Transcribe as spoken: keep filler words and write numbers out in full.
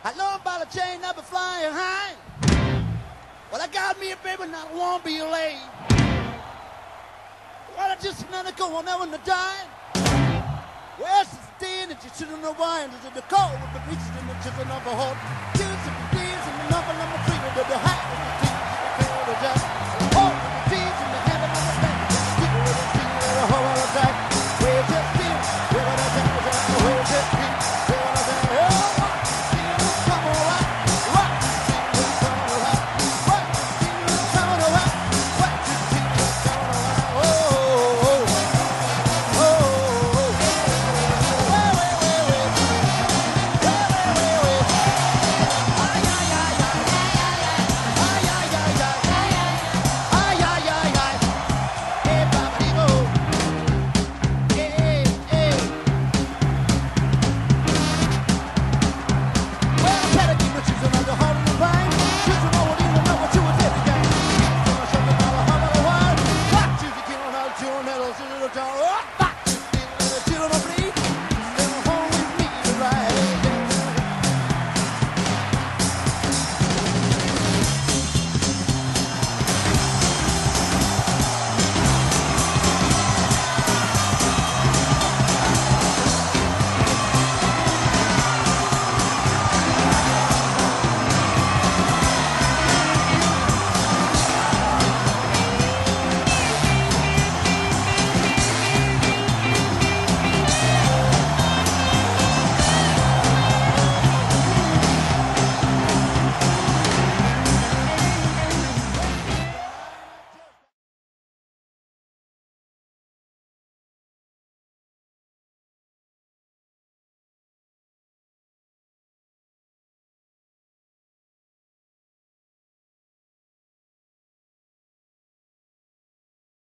I know about a chain up and flying high. Well, I got me a baby and I won't be late. Well, I just another go on there when I die. Well, since the day that you shouldn't know why, and the cold with the beaches and the children of a heart. Two, three, days and the number of my freedom to the high.